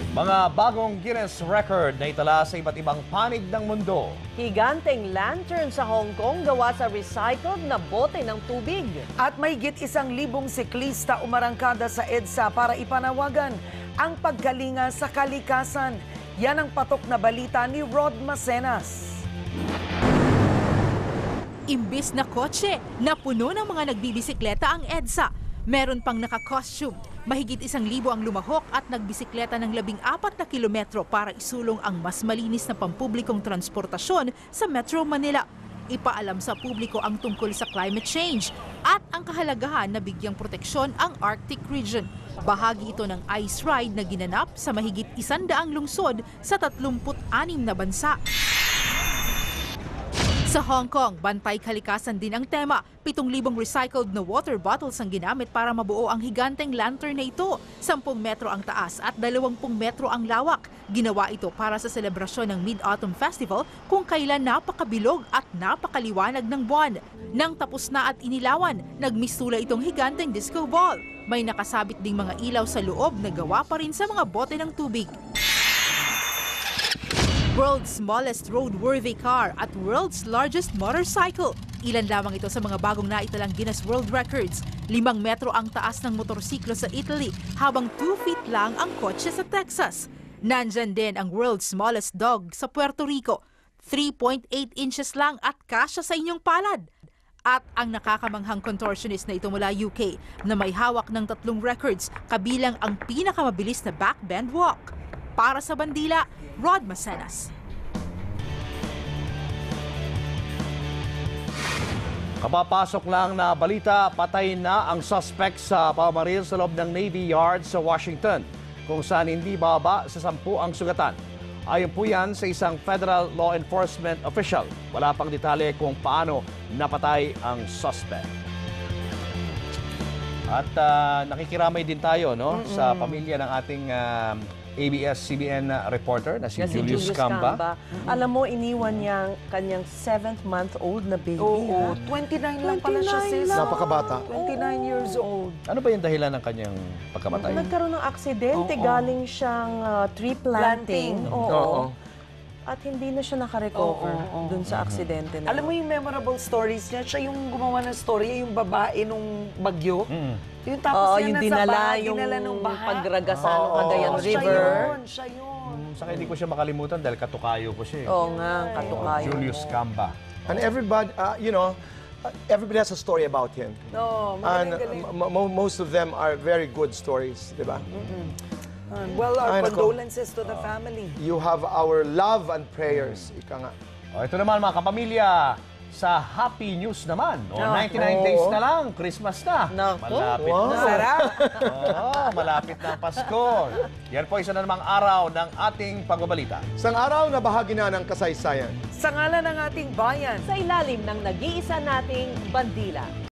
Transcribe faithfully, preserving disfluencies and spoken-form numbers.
Mga bagong Guinness record na itala sa iba't ibang panig ng mundo. Higanteng lantern sa Hong Kong gawa sa recycled na bote ng tubig. At mahigit isang libong siklista umarangkada sa EDSA para ipanawagan ang pagkalinga sa kalikasan. Yan ang patok na balita ni Rod Macenas. Imbis na kotse, napuno ng mga nagbibisikleta ang EDSA. Meron pang naka-costume. Mahigit isang libo ang lumahok at nagbisikleta ng labing apat na kilometro para isulong ang mas malinis na pampublikong transportasyon sa Metro Manila. Ipaalam sa publiko ang tungkol sa climate change at ang kahalagahan na bigyang proteksyon ang Arctic region. Bahagi ito ng ice ride na ginanap sa mahigit isandaang lungsod sa tatlumput anim na bansa. Sa Hong Kong, bantay kalikasan din ang tema. Pitong libong recycled na water bottles ang ginamit para mabuo ang higanteng lantern na ito. Sampung metro ang taas at dalawampung metro ang lawak. Ginawa ito para sa selebrasyon ng Mid-Autumn Festival kung kailan napakabilog at napakaliwanag ng buwan. Nang tapos na at inilawan, nagmistula itong higanteng disco ball. May nakasabit ding mga ilaw sa loob na gawa pa rin sa mga bote ng tubig. World's smallest roadworthy car at world's largest motorcycle. Ilan lamang ito sa mga bagong naitalang Guinness World Records. Limang metro ang taas ng motorsiklo sa Italy, habang two feet lang ang kotse sa Texas. Nandyan din ang world's smallest dog sa Puerto Rico. three point eight inches lang at kasya sa inyong palad. At ang nakakamanghang contortionist na ito mula U K na may hawak ng tatlong records, kabilang ang pinakamabilis na backbend walk. Para sa Bandila, Rod Macenas. Kapapasok lang na balita, patay na ang suspect sa pamamaril sa loob ng Navy Yard sa Washington, kung saan hindi bababa sa sampu ang sugatan. Ayon po yan sa isang federal law enforcement official. Wala pang detalye kung paano napatay ang suspect. At uh, nakikiramay din tayo no, mm-mm. sa pamilya ng ating uh, A B S C B N reporter na si, Yes, Julius, Julius Camba. Camba. Mm-hmm. Alam mo, iniwan niya ang kanyang seventh-month-old na baby. Oo, ha? twenty-nine lang pala siya, sis. Napakabata. twenty-nine years old. Ano ba yung dahilan ng kanyang pagkamatay? Nagkaroon ng aksidente, Oo. galing siyang uh, tree planting. Planting. Oo. Oo. At hindi na siya nakarecover Oo, oo. dun sa aksidente na. Alam mo yung memorable stories niya, siya yung gumawa ng story, yung babae nung bagyo. Mm. Yung tapos Oo, yan yung nasa dinala, baha, yung dinala nung baha. pagragasa ng Oo, Cagayan Oo, River. Siya yun, siya yun. Mm, Saka hindi ko siya makalimutan dahil katukayo ko siya. eh. Oo nga, katukayo. Julius Camba. And everybody, uh, you know, uh, everybody has a story about him. No, And magaling-galing. uh, mo- most of them are very good stories, di ba? Well, our Ay, nako. condolences to the family. You have our love and prayers, ika nga. O, ito naman mga kapamilya, sa happy news naman. O, Ah. ninety-nine Oo. days na lang, Christmas na. Naku. Malapit Wow. na. Sarap. Oo, malapit na ang Pasko. Yan po isa na namang araw ng ating pagbabalita. Isang araw na bahagi na ng kasaysayan. Sa ngalan ng ating bayan, Sa ilalim ng nag-iisa nating bandila.